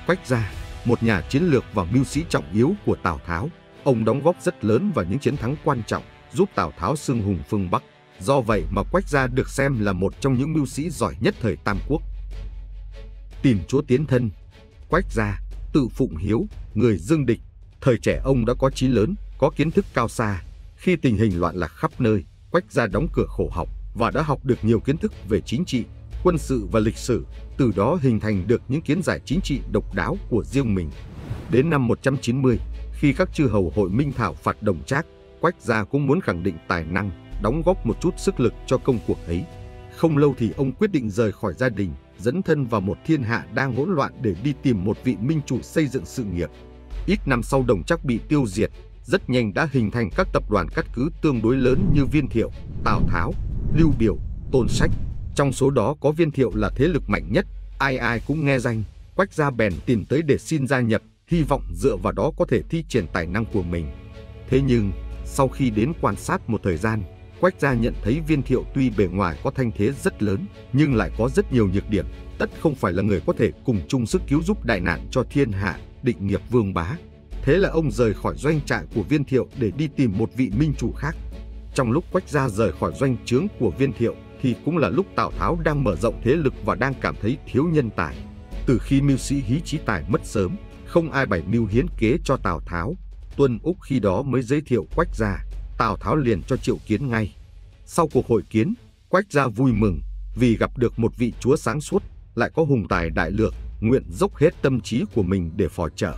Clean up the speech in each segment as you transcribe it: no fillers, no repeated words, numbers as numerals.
Quách Gia, một nhà chiến lược và mưu sĩ trọng yếu của Tào Tháo, ông đóng góp rất lớn vào những chiến thắng quan trọng, giúp Tào Tháo xưng hùng phương Bắc. Do vậy mà Quách Gia được xem là một trong những mưu sĩ giỏi nhất thời Tam Quốc. Tìm chúa tiến thân. Quách Gia, tự phụng hiếu, người dương địch. Thời trẻ ông đã có chí lớn, có kiến thức cao xa. Khi tình hình loạn lạc khắp nơi, Quách Gia đóng cửa khổ học và đã học được nhiều kiến thức về chính trị, quân sự và lịch sử, từ đó hình thành được những kiến giải chính trị độc đáo của riêng mình. Đến năm 190, khi các chư hầu hội minh thảo phạt Đồng Trác, Quách Gia cũng muốn khẳng định tài năng, đóng góp một chút sức lực cho công cuộc ấy. Không lâu thì ông quyết định rời khỏi gia đình, dấn thân vào một thiên hạ đang hỗn loạn để đi tìm một vị minh chủ xây dựng sự nghiệp. Ít năm sau Đồng Trác bị tiêu diệt, rất nhanh đã hình thành các tập đoàn cát cứ tương đối lớn như Viên Thiệu, Tào Tháo, Lưu Biểu, Tôn Sách. Trong số đó có Viên Thiệu là thế lực mạnh nhất, ai ai cũng nghe danh. Quách Gia bèn tìm tới để xin gia nhập, hy vọng dựa vào đó có thể thi triển tài năng của mình. Thế nhưng, sau khi đến quan sát một thời gian, Quách Gia nhận thấy Viên Thiệu tuy bề ngoài có thanh thế rất lớn, nhưng lại có rất nhiều nhược điểm, tất không phải là người có thể cùng chung sức cứu giúp đại nạn cho thiên hạ, định nghiệp vương bá. Thế là ông rời khỏi doanh trại của Viên Thiệu để đi tìm một vị minh chủ khác. Trong lúc Quách Gia rời khỏi doanh trướng của Viên Thiệu thì cũng là lúc Tào Tháo đang mở rộng thế lực và đang cảm thấy thiếu nhân tài. Từ khi mưu sĩ Hí Chí Tài mất sớm, không ai bày mưu hiến kế cho Tào Tháo. Tuân Úc khi đó mới giới thiệu Quách Gia, Tào Tháo liền cho triệu kiến ngay. Sau cuộc hội kiến, Quách Gia vui mừng vì gặp được một vị chúa sáng suốt, lại có hùng tài đại lược, nguyện dốc hết tâm trí của mình để phò trợ.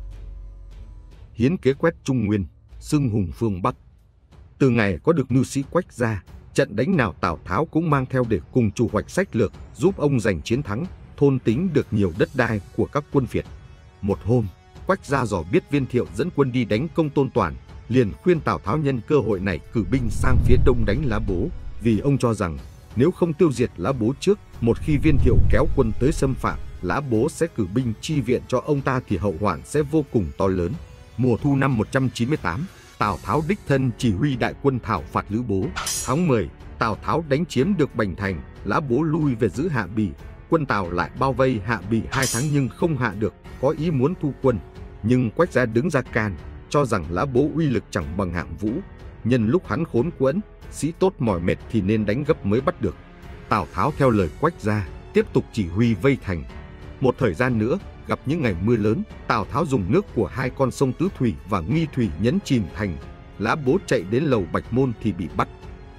Hiến kế quét Trung Nguyên, xưng hùng phương Bắc. Từ ngày có được mưu sĩ Quách Gia, trận đánh nào Tào Tháo cũng mang theo để cùng chủ hoạch sách lược, giúp ông giành chiến thắng, thôn tính được nhiều đất đai của các quân Việt. Một hôm, Quách Gia dò biết Viên Thiệu dẫn quân đi đánh công Tôn Toàn, liền khuyên Tào Tháo nhân cơ hội này cử binh sang phía đông đánh Lá Bố, vì ông cho rằng nếu không tiêu diệt Lá Bố trước, một khi Viên Thiệu kéo quân tới xâm phạm, Lá Bố sẽ cử binh chi viện cho ông ta thì hậu hoạn sẽ vô cùng to lớn. Mùa thu năm 198, Tào Tháo đích thân chỉ huy đại quân thảo phạt Lữ Bố. Tháng 10, Tào Tháo đánh chiếm được Bành Thành, Lá Bố lui về giữ Hạ Bì. Quân Tào lại bao vây Hạ Bì 2 tháng nhưng không hạ được, có ý muốn thu quân. Nhưng Quách Gia đứng ra can, cho rằng Lá Bố uy lực chẳng bằng Hạng Vũ. Nhân lúc hắn khốn quẫn, sĩ tốt mỏi mệt thì nên đánh gấp mới bắt được. Tào Tháo theo lời Quách Gia, tiếp tục chỉ huy vây thành. Một thời gian nữa, gặp những ngày mưa lớn, Tào Tháo dùng nước của 2 con sông Tứ Thủy và Nghi Thủy nhấn chìm thành. Lá Bố chạy đến lầu Bạch Môn thì bị bắt.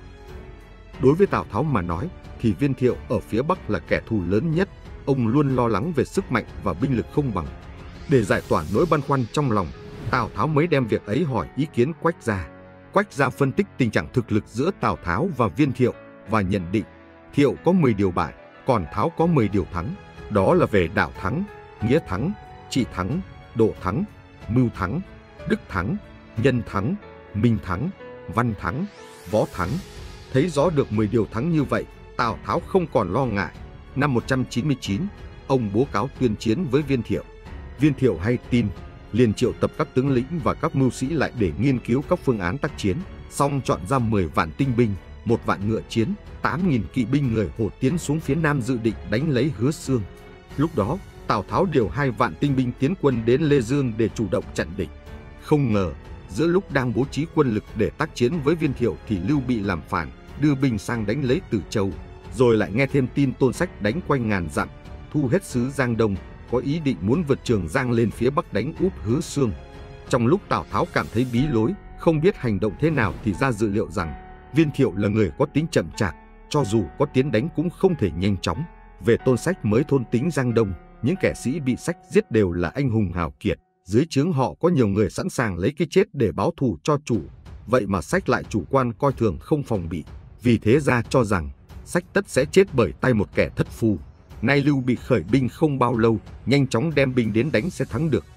Đối với Tào Tháo mà nói, thì Viên Thiệu ở phía Bắc là kẻ thù lớn nhất. Ông luôn lo lắng về sức mạnh và binh lực không bằng. Để giải tỏa nỗi băn khoăn trong lòng, Tào Tháo mới đem việc ấy hỏi ý kiến Quách Gia. Quách Gia phân tích tình trạng thực lực giữa Tào Tháo và Viên Thiệu và nhận định Thiệu có 10 điều bại, còn Tháo có 10 điều thắng. Đó là về đạo thắng, nghĩa thắng, trị thắng, độ thắng, mưu thắng, đức thắng, nhân thắng, minh thắng, văn thắng, võ thắng. Thấy rõ được 10 điều thắng như vậy, Tào Tháo không còn lo ngại. Năm 199, ông bố cáo tuyên chiến với Viên Thiệu. Viên Thiệu hay tin, liền triệu tập các tướng lĩnh và các mưu sĩ lại để nghiên cứu các phương án tác chiến, xong chọn ra 10 vạn tinh binh, 1 vạn ngựa chiến, 8.000 kỵ binh người Hồ tiến xuống phía nam dự định đánh lấy Hứa Xương. Lúc đó, Tào Tháo điều 2 vạn tinh binh tiến quân đến Lê Dương để chủ động chặn địch. Không ngờ, giữa lúc đang bố trí quân lực để tác chiến với Viên Thiệu thì Lưu Bị làm phản, đưa binh sang đánh lấy Từ Châu, rồi lại nghe thêm tin Tôn Sách đánh quanh ngàn dặm, thu hết xứ Giang Đông, có ý định muốn vượt Trường Giang lên phía Bắc đánh úp Hứa Xương. Trong lúc Tào Tháo cảm thấy bí lối, không biết hành động thế nào thì ra dự liệu rằng Viên Thiệu là người có tính chậm chạp, cho dù có tiến đánh cũng không thể nhanh chóng. Về Tôn Sách mới thôn tính Giang Đông, những kẻ sĩ bị Sách giết đều là anh hùng hào kiệt, dưới trướng họ có nhiều người sẵn sàng lấy cái chết để báo thù cho chủ. Vậy mà Sách lại chủ quan coi thường không phòng bị, vì thế ra cho rằng Sách tất sẽ chết bởi tay một kẻ thất phu. Nay Lưu Bị khởi binh không bao lâu, nhanh chóng đem binh đến đánh sẽ thắng được.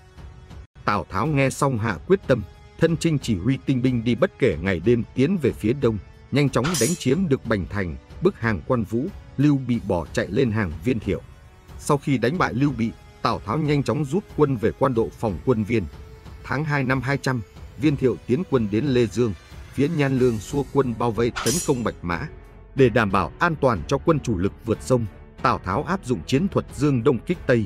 Tào Tháo nghe xong hạ quyết tâm, thân chinh chỉ huy tinh binh đi bất kể ngày đêm tiến về phía đông, nhanh chóng đánh chiếm được Bành Thành, bức hàng Quan Vũ. Lưu Bị bỏ chạy lên hàng Viên Thiệu. Sau khi đánh bại Lưu Bị, Tào Tháo nhanh chóng rút quân về quan độ phòng quân Viên. Tháng 2 năm 200, Viên Thiệu tiến quân đến Lê Dương, phía Nhan Lương xua quân bao vây tấn công Bạch Mã. Để đảm bảo an toàn cho quân chủ lực vượt sông, Tào Tháo áp dụng chiến thuật Dương Đông kích Tây.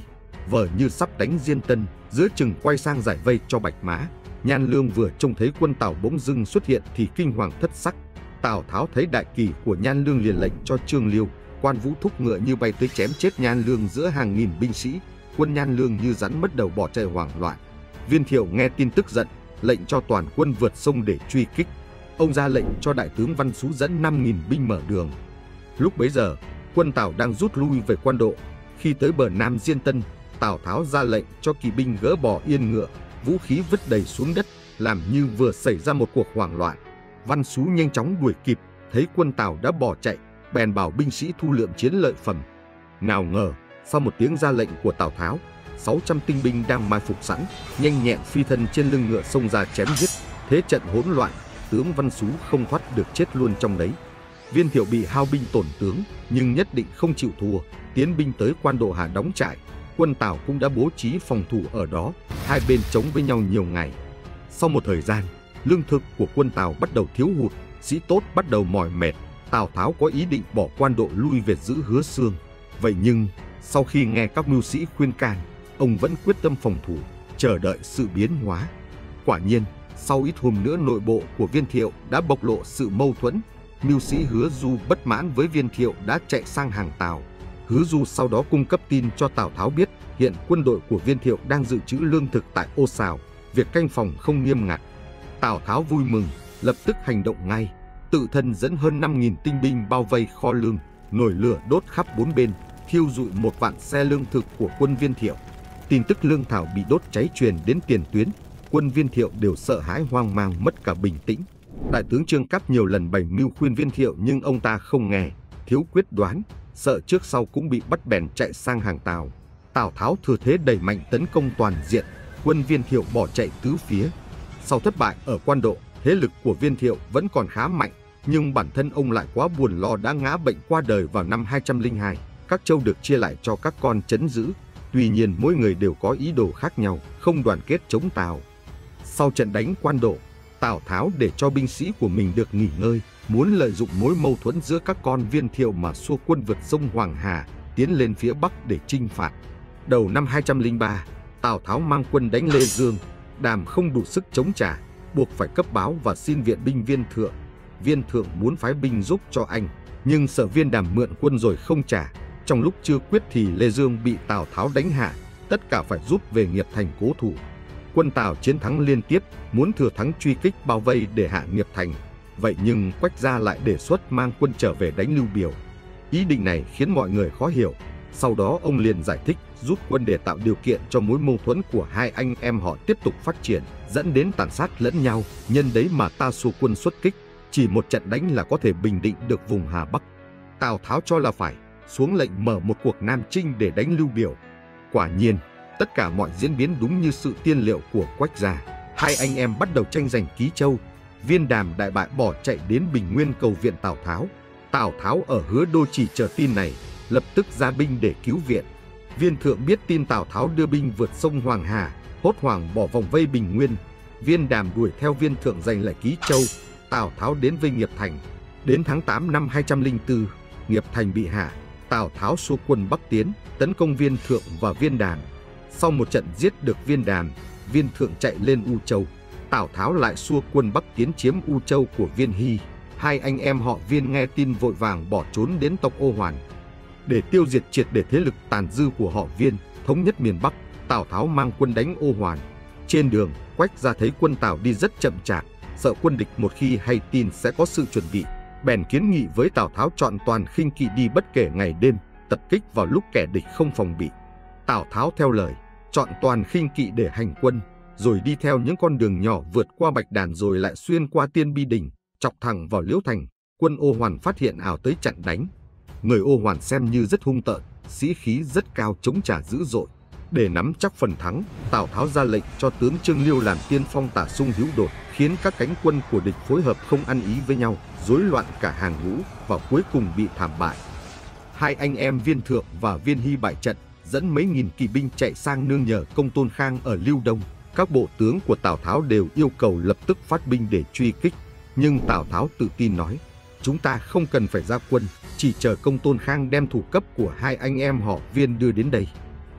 vờ như sắp đánh Diên Tân, giữa chừng quay sang giải vây cho Bạch Mã. Nhan Lương vừa trông thấy quân Tào bỗng dưng xuất hiện thì kinh hoàng thất sắc. Tào Tháo thấy đại kỳ của Nhan Lương liền lệnh cho Trương Liêu, Quan Vũ thúc ngựa như bay tới chém chết Nhan Lương giữa hàng nghìn binh sĩ. Quân Nhan Lương như rắn mất đầu bỏ chạy hoảng loạn. Viên Thiệu nghe tin tức giận, lệnh cho toàn quân vượt sông để truy kích. Ông ra lệnh cho đại tướng Văn Sú dẫn 5.000 binh mở đường. Lúc bấy giờ, quân Tào đang rút lui về Quan Độ. Khi tới bờ Nam Diên Tân, Tào Tháo ra lệnh cho kỵ binh gỡ bỏ yên ngựa, vũ khí vứt đầy xuống đất, làm như vừa xảy ra một cuộc hoảng loạn. Văn Sú nhanh chóng đuổi kịp, thấy quân Tào đã bỏ chạy, bèn bảo binh sĩ thu lượm chiến lợi phẩm. Nào ngờ, sau một tiếng ra lệnh của Tào Tháo, 600 tinh binh đang mai phục sẵn, nhanh nhẹn phi thân trên lưng ngựa xông ra chém giết. Thế trận hỗn loạn, tướng Văn Sú không thoát được chết luôn trong đấy. Viên Thiệu bị hao binh tổn tướng, nhưng nhất định không chịu thua, tiến binh tới Quan Độ Hà đóng trại. Quân Tào cũng đã bố trí phòng thủ ở đó, hai bên chống với nhau nhiều ngày. Sau một thời gian, lương thực của quân Tào bắt đầu thiếu hụt, sĩ tốt bắt đầu mỏi mệt. Tào Tháo có ý định bỏ Quan Độ lui về giữ Hứa Xương. Vậy nhưng, sau khi nghe các mưu sĩ khuyên can, ông vẫn quyết tâm phòng thủ, chờ đợi sự biến hóa. Quả nhiên, sau ít hôm nữa nội bộ của Viên Thiệu đã bộc lộ sự mâu thuẫn. Mưu sĩ Hứa Du bất mãn với Viên Thiệu đã chạy sang hàng Tào. Hứa Du sau đó cung cấp tin cho Tào Tháo biết hiện quân đội của Viên Thiệu đang dự trữ lương thực tại Ô Sào, việc canh phòng không nghiêm ngặt. Tào Tháo vui mừng, lập tức hành động ngay, tự thân dẫn hơn 5.000 tinh binh bao vây kho lương, nổi lửa đốt khắp bốn bên, thiêu rụi 1 vạn xe lương thực của quân Viên Thiệu. Tin tức lương thảo bị đốt cháy truyền đến tiền tuyến, quân Viên Thiệu đều sợ hãi hoang mang mất cả bình tĩnh. Đại tướng Trương Cáp nhiều lần bày mưu khuyên Viên Thiệu nhưng ông ta không nghe, thiếu quyết đoán, sợ trước sau cũng bị bắt bèn chạy sang hàng Tào. Tào Tháo thừa thế đẩy mạnh tấn công toàn diện, quân Viên Thiệu bỏ chạy tứ phía. Sau thất bại ở Quan Độ, thế lực của Viên Thiệu vẫn còn khá mạnh, nhưng bản thân ông lại quá buồn lo đã ngã bệnh qua đời vào năm 202. Các châu được chia lại cho các con trấn giữ, tuy nhiên mỗi người đều có ý đồ khác nhau, không đoàn kết chống Tào. Sau trận đánh Quan Độ, Tào Tháo để cho binh sĩ của mình được nghỉ ngơi, muốn lợi dụng mối mâu thuẫn giữa các con Viên Thiệu mà xua quân vượt sông Hoàng Hà, tiến lên phía Bắc để chinh phạt. Đầu năm 203, Tào Tháo mang quân đánh Lê Dương, Đàm không đủ sức chống trả, buộc phải cấp báo và xin viện binh Viên Thượng. Viên Thượng muốn phái binh giúp cho anh, nhưng sợ Viên Đàm mượn quân rồi không trả. Trong lúc chưa quyết thì Lê Dương bị Tào Tháo đánh hạ, tất cả phải rút về Nghiệp Thành cố thủ. Quân Tào chiến thắng liên tiếp, muốn thừa thắng truy kích bao vây để hạ Nghiệp Thành. Vậy nhưng Quách Gia lại đề xuất mang quân trở về đánh Lưu Biểu. Ý định này khiến mọi người khó hiểu. Sau đó ông liền giải thích rút quân để tạo điều kiện cho mối mâu thuẫn của hai anh em họ tiếp tục phát triển, dẫn đến tàn sát lẫn nhau. Nhân đấy mà ta xua quân xuất kích, chỉ một trận đánh là có thể bình định được vùng Hà Bắc. Tào Tháo cho là phải, xuống lệnh mở một cuộc Nam Chinh để đánh Lưu Biểu. Quả nhiên, tất cả mọi diễn biến đúng như sự tiên liệu của Quách Gia. Hai anh em bắt đầu tranh giành Ký Châu. Viên Đàm đại bại bỏ chạy đến Bình Nguyên cầu viện Tào Tháo. Tào Tháo ở Hứa Đô chỉ chờ tin này, lập tức ra binh để cứu viện. Viên Thượng biết tin Tào Tháo đưa binh vượt sông Hoàng Hà, hốt hoảng bỏ vòng vây Bình Nguyên. Viên Đàm đuổi theo Viên Thượng giành lại Ký Châu. Tào Tháo đến vây Nghiệp Thành. Đến tháng 8 năm 204, Nghiệp Thành bị hạ. Tào Tháo xua quân Bắc tiến, tấn công Viên Thượng và Viên Đàm. Sau một trận giết được Viên Đàm, Viên Thượng chạy lên U Châu. Tào Tháo lại xua quân Bắc tiến chiếm U Châu của Viên Hy. Hai anh em họ Viên nghe tin vội vàng bỏ trốn đến tộc Ô Hoàn. Để tiêu diệt triệt để thế lực tàn dư của họ Viên, thống nhất miền Bắc, Tào Tháo mang quân đánh Ô Hoàn. Trên đường, Quách Gia thấy quân Tào đi rất chậm chạp, sợ quân địch một khi hay tin sẽ có sự chuẩn bị, bèn kiến nghị với Tào Tháo chọn toàn khinh kỵ đi bất kể ngày đêm, tập kích vào lúc kẻ địch không phòng bị. Tào Tháo theo lời, chọn toàn khinh kỵ để hành quân, rồi đi theo những con đường nhỏ vượt qua Bạch Đàn rồi lại xuyên qua Tiên Bi Đình, chọc thẳng vào Liễu Thành. Quân Ô Hoàn phát hiện ảo tới chặn đánh. Người Ô Hoàn xem như rất hung tợn, sĩ khí rất cao, chống trả dữ dội. Để nắm chắc phần thắng, Tào Tháo ra lệnh cho tướng Trương Liêu làm tiên phong tả xung hữu đột, khiến các cánh quân của địch phối hợp không ăn ý với nhau, rối loạn cả hàng ngũ và cuối cùng bị thảm bại. Hai anh em Viên Thượng và Viên Hy bại trận, dẫn mấy nghìn kỵ binh chạy sang nương nhờ Công Tôn Khang ở Lưu Đông. Các bộ tướng của Tào Tháo đều yêu cầu lập tức phát binh để truy kích, nhưng Tào Tháo tự tin nói: chúng ta không cần phải ra quân, chỉ chờ Công Tôn Khang đem thủ cấp của hai anh em họ Viên đưa đến đây.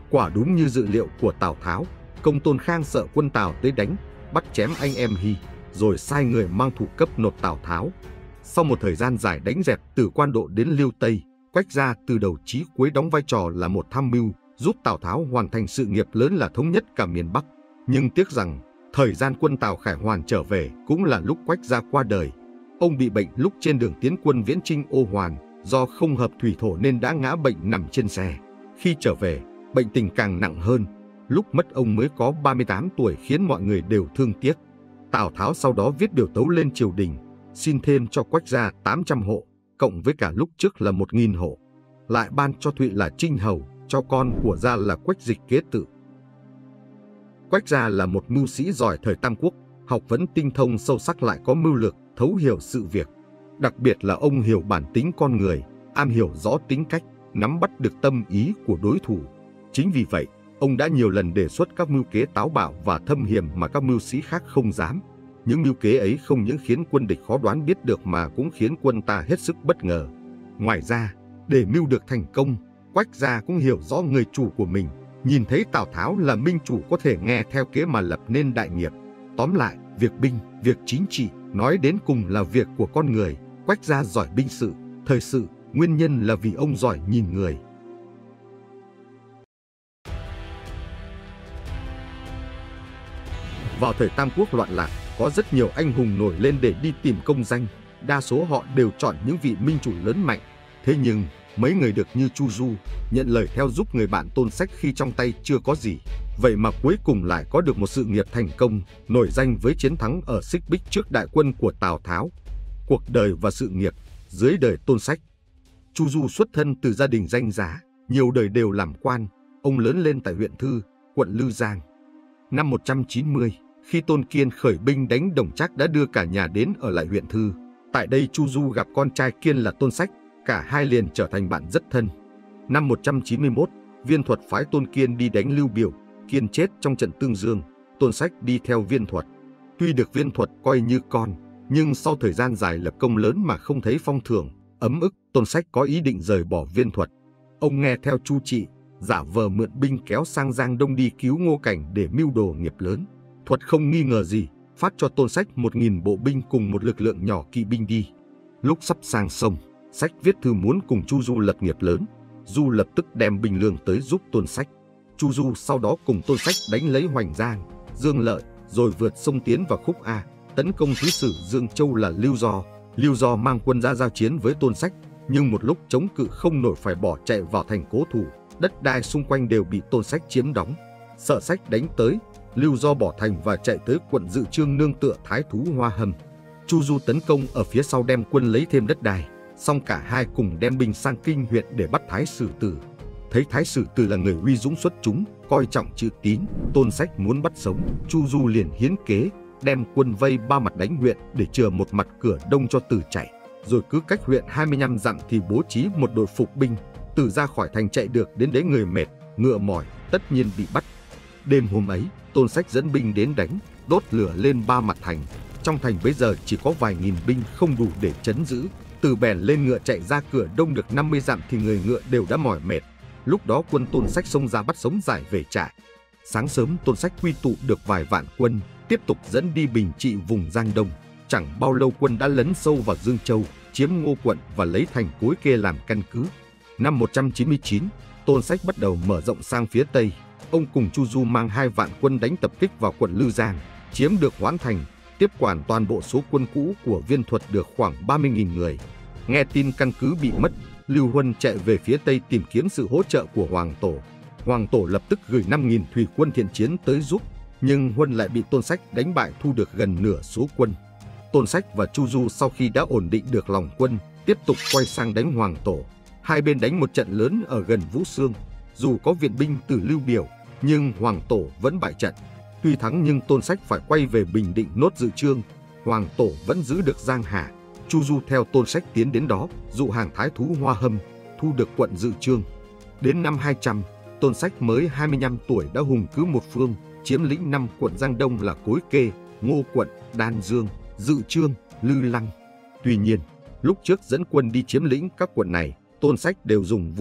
Quả đúng như dự liệu của Tào Tháo, Công Tôn Khang sợ quân Tào tới đánh, bắt chém anh em Hy, rồi sai người mang thủ cấp nộp Tào Tháo. Sau một thời gian dài đánh dẹp từ Quan Độ đến Liêu Tây, Quách Gia từ đầu chí cuối đóng vai trò là một tham mưu, giúp Tào Tháo hoàn thành sự nghiệp lớn là thống nhất cả miền Bắc. Nhưng tiếc rằng, thời gian quân Tào Khải Hoàn trở về cũng là lúc Quách Gia qua đời. Ông bị bệnh lúc trên đường tiến quân viễn chinh Ô Hoàn, do không hợp thủy thổ nên đã ngã bệnh nằm trên xe. Khi trở về, bệnh tình càng nặng hơn. Lúc mất ông mới có 38 tuổi khiến mọi người đều thương tiếc. Tào Tháo sau đó viết biểu tấu lên triều đình, xin thêm cho Quách Gia 800 hộ, cộng với cả lúc trước là 1.000 hộ. Lại ban cho Thụy là Trinh Hầu, cho con của Gia là Quách Dịch kế tự. Quách Gia là một mưu sĩ giỏi thời Tam Quốc, học vấn tinh thông sâu sắc lại có mưu lược, thấu hiểu sự việc. Đặc biệt là ông hiểu bản tính con người, am hiểu rõ tính cách, nắm bắt được tâm ý của đối thủ. Chính vì vậy, ông đã nhiều lần đề xuất các mưu kế táo bạo và thâm hiểm mà các mưu sĩ khác không dám. Những mưu kế ấy không những khiến quân địch khó đoán biết được mà cũng khiến quân ta hết sức bất ngờ. Ngoài ra, để mưu được thành công, Quách Gia cũng hiểu rõ người chủ của mình, nhìn thấy Tào Tháo là minh chủ có thể nghe theo kế mà lập nên đại nghiệp. Tóm lại, việc binh, việc chính trị, nói đến cùng là việc của con người. Quách Gia giỏi binh sự, thời sự, nguyên nhân là vì ông giỏi nhìn người. Vào thời Tam Quốc loạn lạc, có rất nhiều anh hùng nổi lên để đi tìm công danh. Đa số họ đều chọn những vị minh chủ lớn mạnh. Thế nhưng, mấy người được như Chu Du, nhận lời theo giúp người bạn Tôn Sách khi trong tay chưa có gì. Vậy mà cuối cùng lại có được một sự nghiệp thành công, nổi danh với chiến thắng ở Xích Bích trước đại quân của Tào Tháo. Cuộc đời và sự nghiệp dưới đời Tôn Sách. Chu Du xuất thân từ gia đình danh giá, nhiều đời đều làm quan. Ông lớn lên tại huyện Thư, quận Lư Giang. Năm 190, khi Tôn Kiên khởi binh đánh Đồng Trác đã đưa cả nhà đến ở lại huyện Thư. Tại đây Chu Du gặp con trai Kiên là Tôn Sách, cả hai liền trở thành bạn rất thân. Năm 191, Viên Thuật phái Tôn Kiên đi đánh Lưu Biểu, Kiên chết trong trận Tương Dương, Tôn Sách đi theo Viên Thuật. Tuy được Viên Thuật coi như con, nhưng sau thời gian dài lập công lớn mà không thấy phong thưởng, ấm ức, Tôn Sách có ý định rời bỏ Viên Thuật. Ông nghe theo Chu Trị, giả vờ mượn binh kéo sang Giang Đông đi cứu Ngô Cảnh để mưu đồ nghiệp lớn. Thuật không nghi ngờ gì, phát cho Tôn Sách 1.000 bộ binh cùng một lực lượng nhỏ kỵ binh đi. Lúc sắp sang sông, Sách viết thư muốn cùng Chu Du lập nghiệp lớn. Du lập tức đem binh lương tới giúp Tôn Sách. Chu Du sau đó cùng Tôn Sách đánh lấy Hoành Giang, Dương Lợi, rồi vượt sông tiến vào Khúc A, tấn công thứ sử Dương Châu là Lưu Do. Lưu Do mang quân ra giao chiến với Tôn Sách, nhưng một lúc chống cự không nổi phải bỏ chạy vào thành cố thủ. Đất đai xung quanh đều bị Tôn Sách chiếm đóng. Sợ Sách đánh tới, Lưu Do bỏ thành và chạy tới quận Dự Trương nương tựa Thái thú Hoa Hâm. Chu Du tấn công ở phía sau đem quân lấy thêm đất đai, xong cả hai cùng đem binh sang Kinh huyện để bắt Thái Sử Tử. Thấy Thái Sử Tử là người uy dũng xuất chúng, coi trọng chữ tín, Tôn Sách muốn bắt sống, Chu Du liền hiến kế, đem quân vây ba mặt đánh huyện để chừa một mặt cửa đông cho Tử chạy, rồi cứ cách huyện 25 dặm thì bố trí một đội phục binh. Tử ra khỏi thành chạy được đến đấy người mệt, ngựa mỏi, tất nhiên bị bắt. Đêm hôm ấy, Tôn Sách dẫn binh đến đánh, đốt lửa lên ba mặt thành. Trong thành bây giờ chỉ có vài nghìn binh không đủ để trấn giữ. Tử bèn lên ngựa chạy ra cửa đông được 50 dặm thì người ngựa đều đã mỏi mệt. Lúc đó quân Tôn Sách xông ra bắt sống giải về trại. Sáng sớm Tôn Sách quy tụ được vài vạn quân, tiếp tục dẫn đi bình trị vùng Giang Đông. Chẳng bao lâu quân đã lấn sâu vào Dương Châu, chiếm Ngô quận và lấy thành Cối Kê làm căn cứ. Năm 199, Tôn Sách bắt đầu mở rộng sang phía Tây. Ông cùng Chu Du mang 2 vạn quân đánh tập kích vào quận Lư Giang, chiếm được Hoãn Thành, tiếp quản toàn bộ số quân cũ của Viên Thuật được khoảng 30.000 người. Nghe tin căn cứ bị mất, Lưu Huân chạy về phía Tây tìm kiếm sự hỗ trợ của Hoàng Tổ. Hoàng Tổ lập tức gửi 5.000 thủy quân thiện chiến tới giúp, nhưng Huân lại bị Tôn Sách đánh bại thu được gần nửa số quân. Tôn Sách và Chu Du sau khi đã ổn định được lòng quân, tiếp tục quay sang đánh Hoàng Tổ. Hai bên đánh một trận lớn ở gần Vũ Xương. Dù có viện binh từ Lưu Biểu, nhưng Hoàng Tổ vẫn bại trận. Tuy thắng nhưng Tôn Sách phải quay về Bình Định nốt Dự Trương. Hoàng Tổ vẫn giữ được Giang Hà. Chu Du theo Tôn Sách tiến đến đó, dụ hàng Thái thú Hoa Hâm, thu được quận Dự Trương. Đến năm 200, Tôn Sách mới 25 tuổi đã hùng cứ một phương, chiếm lĩnh 5 quận Giang Đông là Cối Kê, Ngô quận, Đan Dương, Dự Trương, Lư Lăng. Tuy nhiên, lúc trước dẫn quân đi chiếm lĩnh các quận này, Tôn Sách đều dùng vũ lực,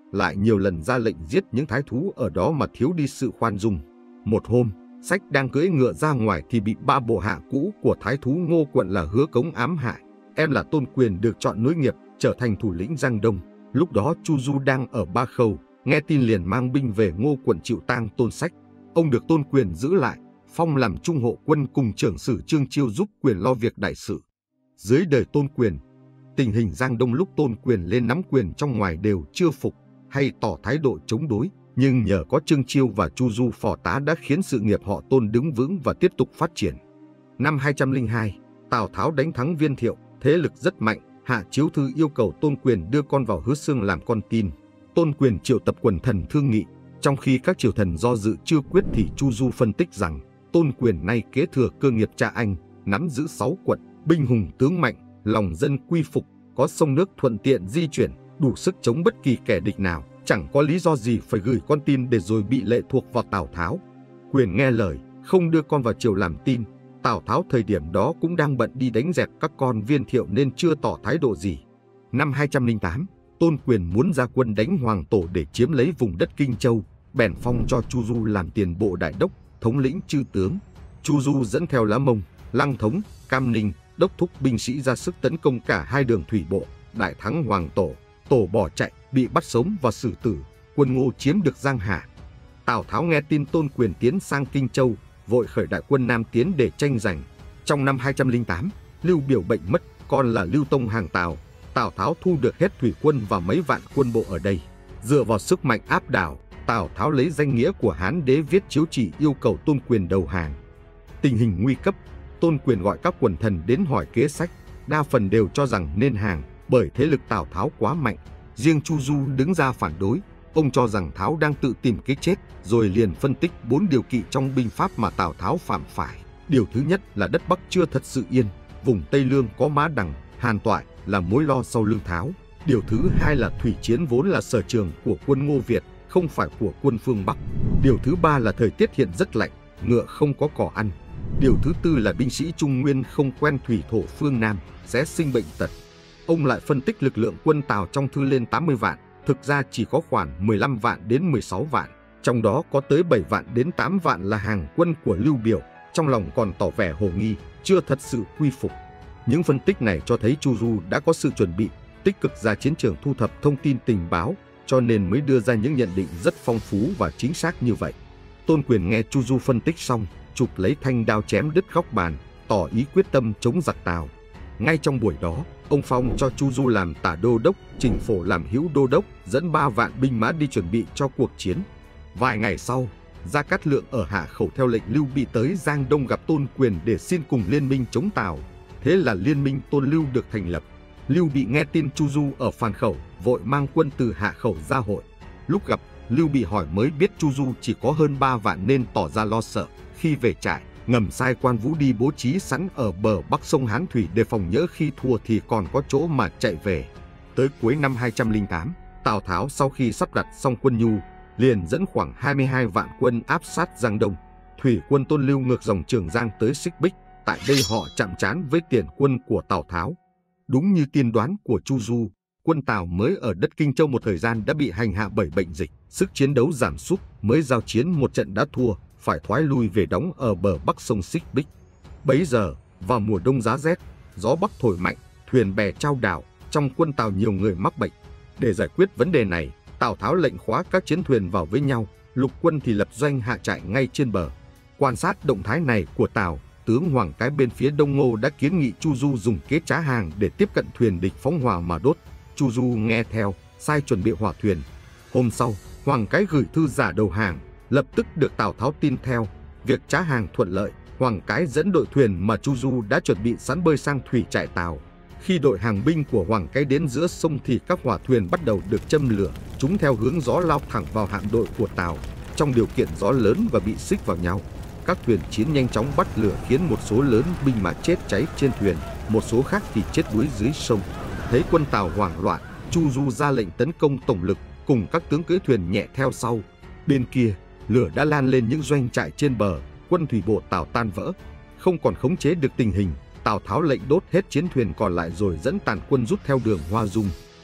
lại nhiều lần ra lệnh giết những thái thú ở đó mà thiếu đi sự khoan dung. Một hôm, Sách đang cưỡi ngựa ra ngoài thì bị ba bộ hạ cũ của thái thú Ngô Quận là Hứa Cống ám hại. Em là Tôn Quyền được chọn nối nghiệp trở thành thủ lĩnh Giang Đông. Lúc đó Chu Du đang ở Ba Khâu, nghe tin liền mang binh về Ngô Quận chịu tang Tôn Sách. Ông được Tôn Quyền giữ lại, phong làm trung hộ quân cùng trưởng sử Trương Chiêu giúp Quyền lo việc đại sự. Dưới đời Tôn Quyền, tình hình Giang Đông lúc Tôn Quyền lên nắm quyền trong ngoài đều chưa phục hay tỏ thái độ chống đối, nhưng nhờ có Trương Chiêu và Chu Du phò tá đã khiến sự nghiệp họ Tôn đứng vững và tiếp tục phát triển. Năm 202, Tào Tháo đánh thắng Viên Thiệu, thế lực rất mạnh, hạ chiếu thư yêu cầu Tôn Quyền đưa con vào Hứa Xương làm con tin. Tôn Quyền triệu tập quần thần thương nghị, trong khi các triều thần do dự chưa quyết thì Chu Du phân tích rằng Tôn Quyền nay kế thừa cơ nghiệp cha anh, nắm giữ 6 quận, binh hùng tướng mạnh, lòng dân quy phục, có sông nước thuận tiện di chuyển, đủ sức chống bất kỳ kẻ địch nào, chẳng có lý do gì phải gửi con tin để rồi bị lệ thuộc vào Tào Tháo. Quyền nghe lời, không đưa con vào triều làm tin. Tào Tháo thời điểm đó cũng đang bận đi đánh dẹp các con Viên Thiệu nên chưa tỏ thái độ gì. Năm 208, Tôn Quyền muốn ra quân đánh Hoàng Tổ để chiếm lấy vùng đất Kinh Châu, bèn phong cho Chu Du làm tiền bộ đại đốc, thống lĩnh chư tướng. Chu Du dẫn theo Lá Mông, Lăng Thống, Cam Ninh, đốc thúc binh sĩ ra sức tấn công cả hai đường thủy bộ, đại thắng Hoàng Tổ. Tổ bỏ chạy, bị bắt sống và xử tử, quân Ngô chiếm được Giang Hà. Tào Tháo nghe tin Tôn Quyền tiến sang Kinh Châu, vội khởi đại quân Nam tiến để tranh giành. Trong năm 208, Lưu Biểu bệnh mất, con là Lưu Tông hàng Tào. Tào Tháo thu được hết thủy quân và mấy vạn quân bộ ở đây. Dựa vào sức mạnh áp đảo, Tào Tháo lấy danh nghĩa của Hán Đế viết chiếu chỉ yêu cầu Tôn Quyền đầu hàng. Tình hình nguy cấp, Tôn Quyền gọi các quần thần đến hỏi kế sách, đa phần đều cho rằng nên hàng, bởi thế lực Tào Tháo quá mạnh. Riêng Chu Du đứng ra phản đối, ông cho rằng Tháo đang tự tìm cái chết, rồi liền phân tích 4 điều kỵ trong binh pháp mà Tào Tháo phạm phải. Điều thứ nhất là đất Bắc chưa thật sự yên, vùng Tây Lương có Mã Đằng, Hàn Toại là mối lo sau lưng Tháo. Điều thứ hai là thủy chiến vốn là sở trường của quân Ngô Việt, không phải của quân phương Bắc. Điều thứ ba là thời tiết hiện rất lạnh, ngựa không có cỏ ăn. Điều thứ tư là binh sĩ Trung Nguyên không quen thủy thổ phương Nam, sẽ sinh bệnh tật. Ông lại phân tích lực lượng quân Tào trong thư lên 80 vạn, thực ra chỉ có khoảng 15 vạn đến 16 vạn, trong đó có tới 7 vạn đến 8 vạn là hàng quân của Lưu Biểu, trong lòng còn tỏ vẻ hồ nghi, chưa thật sự quy phục. Những phân tích này cho thấy Chu Du đã có sự chuẩn bị, tích cực ra chiến trường thu thập thông tin tình báo, cho nên mới đưa ra những nhận định rất phong phú và chính xác như vậy. Tôn Quyền nghe Chu Du phân tích xong, chụp lấy thanh đao chém đứt góc bàn, tỏ ý quyết tâm chống giặc Tào. Ngay trong buổi đó, ông phong cho Chu Du làm tả đô đốc, Trình Phổ làm hữu đô đốc, dẫn 3 vạn binh mã đi chuẩn bị cho cuộc chiến. Vài ngày sau, Gia Cát Lượng ở Hạ Khẩu theo lệnh Lưu Bị tới Giang Đông gặp Tôn Quyền để xin cùng liên minh chống Tào. Thế là liên minh Tôn Lưu được thành lập. Lưu Bị nghe tin Chu Du ở Phàn Khẩu, vội mang quân từ Hạ Khẩu ra hội. Lúc gặp, Lưu Bị hỏi mới biết Chu Du chỉ có hơn 3 vạn nên tỏ ra lo sợ. Khi về trại, ngầm sai Quan Vũ đi bố trí sẵn ở bờ bắc sông Hán Thủy để phòng nhỡ khi thua thì còn có chỗ mà chạy về. Tới cuối năm 208, Tào Tháo sau khi sắp đặt xong quân nhu, liền dẫn khoảng 22 vạn quân áp sát Giang Đông. Thủy quân Tôn Lưu ngược dòng Trường Giang tới Xích Bích, tại đây họ chạm trán với tiền quân của Tào Tháo. Đúng như tiên đoán của Chu Du, quân Tào mới ở đất Kinh Châu một thời gian đã bị hành hạ bởi bệnh dịch, sức chiến đấu giảm sút, mới giao chiến một trận đã thua, phải thoái lui về đóng ở bờ bắc sông Xích Bích. Bấy giờ, vào mùa đông giá rét, gió bắc thổi mạnh, thuyền bè chao đảo, trong quân Tào nhiều người mắc bệnh. Để giải quyết vấn đề này, Tào Tháo lệnh khóa các chiến thuyền vào với nhau, lục quân thì lập doanh hạ trại ngay trên bờ. Quan sát động thái này của Tào, tướng Hoàng Cái bên phía Đông Ngô đã kiến nghị Chu Du dùng kế trá hàng để tiếp cận thuyền địch phóng hỏa mà đốt. Chu Du nghe theo, sai chuẩn bị hỏa thuyền. Hôm sau, Hoàng Cái gửi thư giả đầu hàng, lập tức được Tào Tháo tin theo. Việc trá hàng thuận lợi, Hoàng Cái dẫn đội thuyền mà Chu Du đã chuẩn bị sẵn bơi sang thủy trại Tào. Khi đội hàng binh của Hoàng Cái đến giữa sông thì các hỏa thuyền bắt đầu được châm lửa, chúng theo hướng gió lao thẳng vào hạm đội của Tào. Trong điều kiện gió lớn và bị xích vào nhau, các thuyền chiến nhanh chóng bắt lửa khiến một số lớn binh mã chết cháy trên thuyền, một số khác thì chết đuối dưới sông. Thấy quân Tào hoảng loạn, Chu Du ra lệnh tấn công tổng lực, cùng các tướng cưỡi thuyền nhẹ theo sau. Bên kia, lửa đã lan lên những doanh trại trên bờ, quân thủy bộ Tào tan vỡ, không còn khống chế được tình hình. Tào Tháo lệnh đốt hết chiến thuyền còn lại rồi dẫn tàn quân rút theo đường Hoa Dung.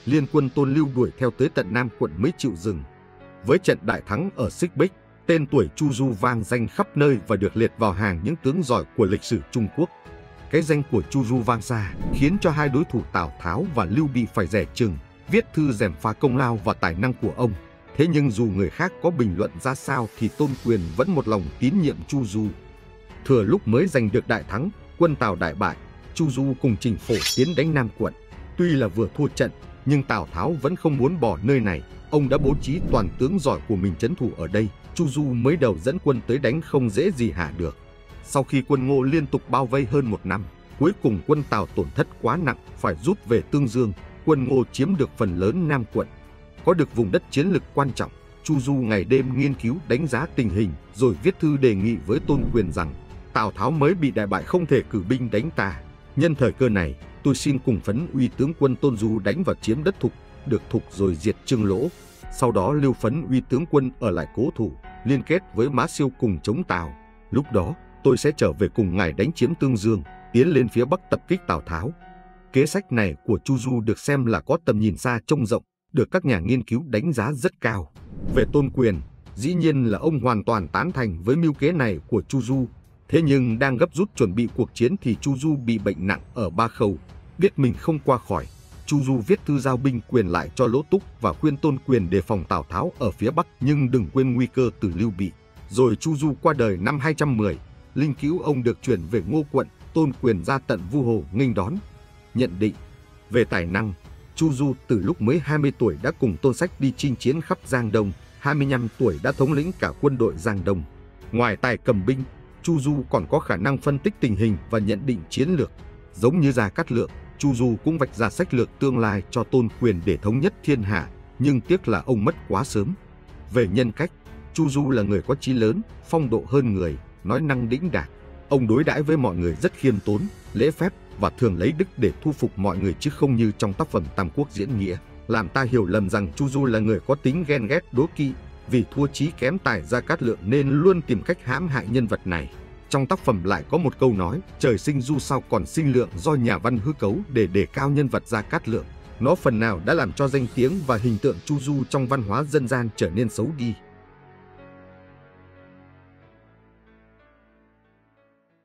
liên quân Tôn Lưu đuổi theo tới tận Nam quận mới chịu dừng. Với trận đại thắng ở Xích Bích, tên tuổi Chu Du vang danh khắp nơi và được liệt vào hàng những tướng giỏi của lịch sử Trung Quốc. Cái danh của Chu Du vang xa khiến cho hai đối thủ Tào Tháo và Lưu Bị phải dè chừng, viết thư gièm pha công lao và tài năng của ông. Thế nhưng dù người khác có bình luận ra sao thì Tôn Quyền vẫn một lòng tín nhiệm Chu Du. Thừa lúc mới giành được đại thắng, quân Tào đại bại, Chu Du cùng Trình Phổ tiến đánh Nam quận. Tuy là vừa thua trận, nhưng Tào Tháo vẫn không muốn bỏ nơi này. Ông đã bố trí toàn tướng giỏi của mình trấn thủ ở đây. Chu Du mới đầu dẫn quân tới đánh không dễ gì hạ được. Sau khi quân Ngô liên tục bao vây hơn một năm, cuối cùng quân Tào tổn thất quá nặng, phải rút về Tương Dương. Quân Ngô chiếm được phần lớn Nam quận. Có được vùng đất chiến lược quan trọng, Chu Du ngày đêm nghiên cứu đánh giá tình hình, rồi viết thư đề nghị với Tôn Quyền rằng Tào Tháo mới bị đại bại không thể cử binh đánh ta. Nhân thời cơ này, tôi xin cùng Phấn Uy tướng quân Tôn Du đánh vào chiếm đất Thục, được Thục rồi diệt Trương Lỗ. Sau đó lưu Phấn Uy tướng quân ở lại cố thủ, liên kết với Mã Siêu cùng chống Tào. Lúc đó, tôi sẽ trở về cùng ngài đánh chiếm Tương Dương, tiến lên phía Bắc tập kích Tào Tháo. Kế sách này của Chu Du được xem là có tầm nhìn xa trông rộng, được các nhà nghiên cứu đánh giá rất cao. Về Tôn Quyền, dĩ nhiên là ông hoàn toàn tán thành với mưu kế này của Chu Du. Thế nhưng đang gấp rút chuẩn bị cuộc chiến thì Chu Du bị bệnh nặng ở Ba Khâu, biết mình không qua khỏi. Chu Du viết thư giao binh quyền lại cho Lỗ Túc và khuyên Tôn Quyền đề phòng Tào Tháo ở phía Bắc nhưng đừng quên nguy cơ từ Lưu Bị. Rồi Chu Du qua đời năm 210, linh cữu ông được chuyển về Ngô quận, Tôn Quyền ra tận Vu Hồ nghênh đón. Nhận định về tài năng, Chu Du từ lúc mới 20 tuổi đã cùng Tôn Sách đi chinh chiến khắp Giang Đông, 25 tuổi đã thống lĩnh cả quân đội Giang Đông. Ngoài tài cầm binh, Chu Du còn có khả năng phân tích tình hình và nhận định chiến lược. Giống như Gia Cát Lượng, Chu Du cũng vạch ra sách lược tương lai cho Tôn Quyền để thống nhất thiên hạ, nhưng tiếc là ông mất quá sớm. Về nhân cách, Chu Du là người có chí lớn, phong độ hơn người, nói năng đĩnh đạc. Ông đối đãi với mọi người rất khiêm tốn, lễ phép và thường lấy đức để thu phục mọi người chứ không như trong tác phẩm Tam Quốc diễn nghĩa, làm ta hiểu lầm rằng Chu Du là người có tính ghen ghét đố kỵ, vì thua chí kém tài Gia Cát Lượng nên luôn tìm cách hãm hại nhân vật này. Trong tác phẩm lại có một câu nói, trời sinh Du sao còn sinh Lượng, do nhà văn hư cấu để đề cao nhân vật Gia Cát Lượng. Nó phần nào đã làm cho danh tiếng và hình tượng Chu Du trong văn hóa dân gian trở nên xấu đi.